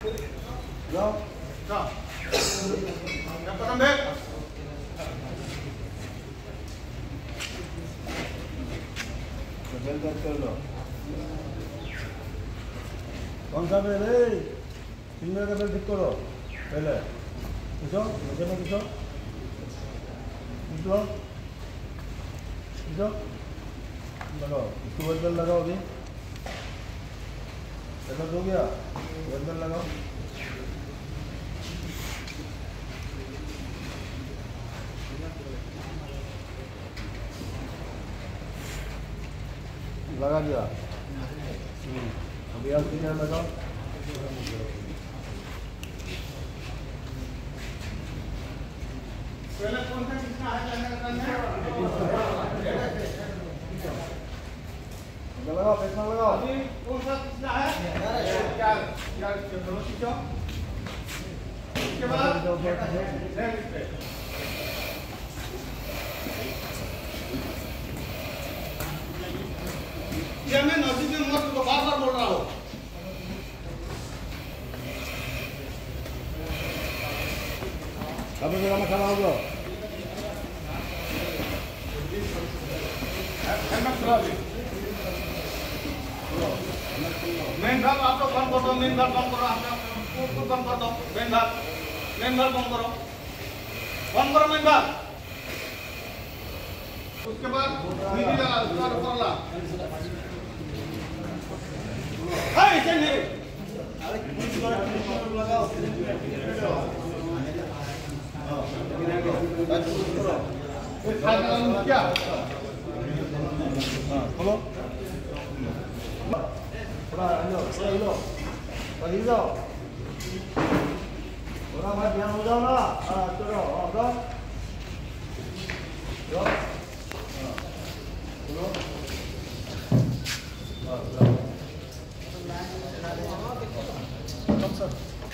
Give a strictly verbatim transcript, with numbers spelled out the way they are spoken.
Go. Go. Yang pertama back. बेल कर कर लो। कौन सा बेल है? सिंगल का बेल ठीक करो। पहले। किसो? मुझे में किसो? किसो? किसो? लगाओ। इसको बेल बेल लगाओ अभी। ऐसा हो गया? बेल बेल लगाओ। लगा दिया। अभी आप कितना लगाओ? पहले कौन सा कितना है लगाना है? लगाओ, कितना लगाओ? अभी कौन सा कितना है? क्या क्या चलो खींचो। इसके बाद ये मैं नजदीक में मत को बार बार बोल रहा हूँ। अब जगह में खड़ा हो जाओ। मेन भाग आप लोग बंद कर दो, मेन भाग बंद करो, आप लोग बंद कर दो, मेन भाग मेन भाग बंद करो, बंद करो मेन भाग। उसके बाद नीचे लगा, उसका ऊपर ला। हाय इसे नहीं। अरे कुछ लगाओ। क्या? हाँ, खोलो। थोड़ा हिलो, थोड़ा हिलो, थोड़ा हिल जाओ। थोड़ा मत ध्यान हो जाओ ना। हाँ, चलो, हाँ, जाओ। जाओ। हाँ, खोलो। हाँ, जाओ। Come sir.